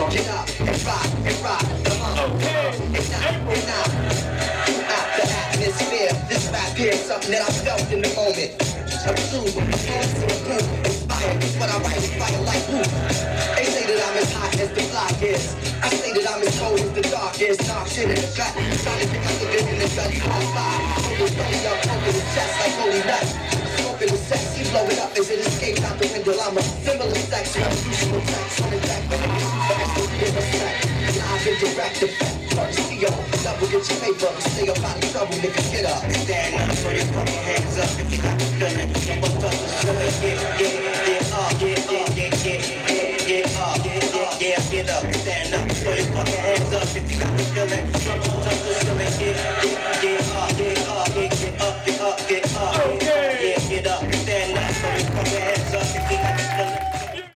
Get up and rock, come on. Ignite, out the atmosphere. This rap here is something that I felt in the moment. I'm true, inspired, but I write fire like who? They say that I'm as hot as the block is. I say that I'm as cold as the dark is. Knock shit in the gut, trying to pick up the good in the gutty hot fire. Hold the belly up, open the chest like holy nuts. Smoking the sex, he blow it up as it escapes out the window. I'm a symbol of sex, revolution sex, running back for the live and direct effect. CEO, double get your paper, stay up out of trouble, nigga, get up. Stand up, throw your fucking hands up if you got the feeling. Jump up, get up, stand up, throw your fucking hands up if you got the feeling. Jump